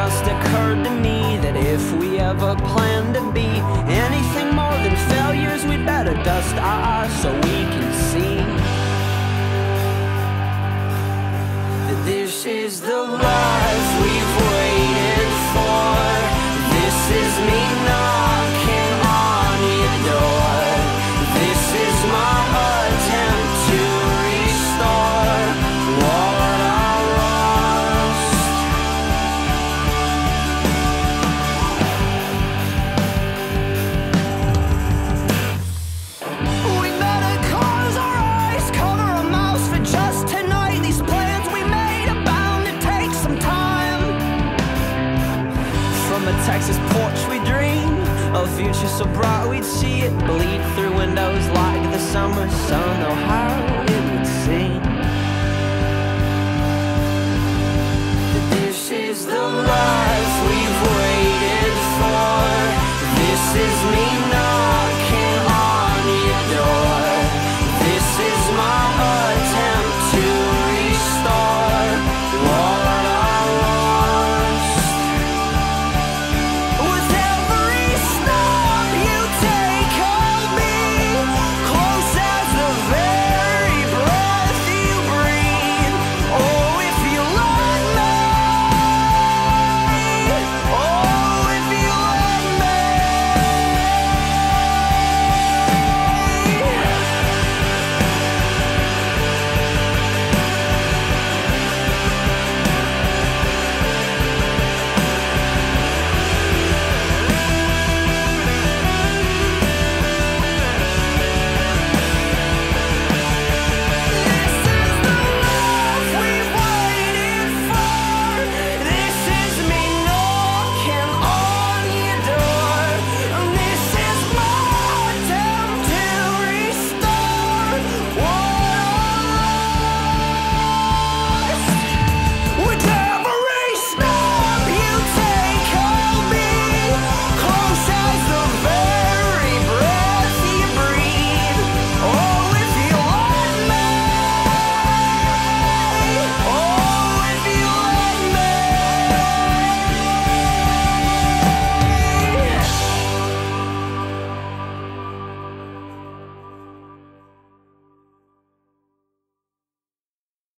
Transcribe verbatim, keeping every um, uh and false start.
just occurred to me that if we ever plan to be anything more than failures, we'd better dust our eyes so we can see that this is the life we've waited for. This is me knocking on your door. This is my attempt to restore what I lost. We better close our eyes, cover our mouths for just tonight. These plans we made are bound to take some time. From a Texas porch we dream of a future so bright we'd see it bleed through windows like the summer sun. Oh, how